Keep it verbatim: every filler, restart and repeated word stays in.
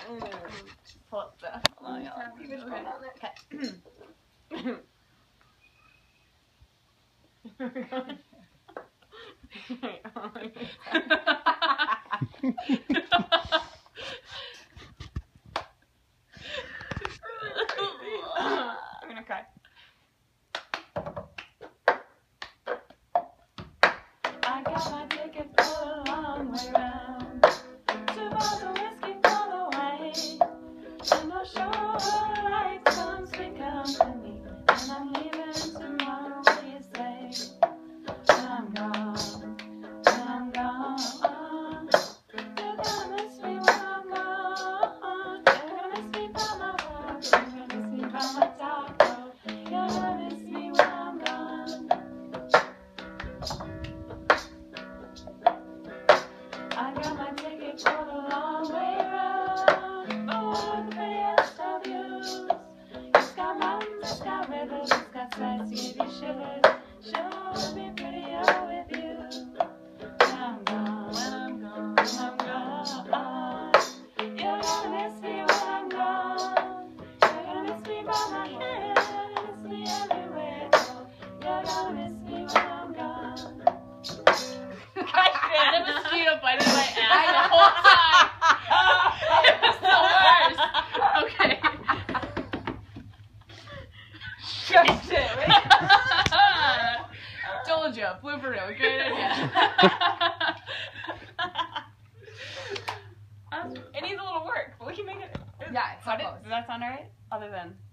Pull up the. Oh, yeah. You can put it on there. I'm gonna cry. I got my ticket for a long way round. Two bottles of whiskey for the way. And no sure light comes big company. And I'm leaving tomorrow, what do you say? When I'm gone, when I'm gone. You're gonna miss me when I'm gone. You're gonna miss me by my walk. You're gonna miss me by my taco. You're gonna miss me when I'm gone. I got my ticket for the long way round. Oh, the prettiest of views. It's got mountains, it's got rivers, it's got sights to give you shivers. Sure to be prettier with you. When I'm gone, when I'm gone, when I'm gone. You're gonna miss me when I'm gone. You're gonna miss me by my hand. You're gonna miss me everywhere. You're gonna miss me when I'm gone. I should have straight up biting my ass the whole time. It was the worst. Okay. Just it, right? Told you, blooper reel, great idea. It needs a little work, but we can make it. Yeah, it's How so did, close. does that sound alright? Other than.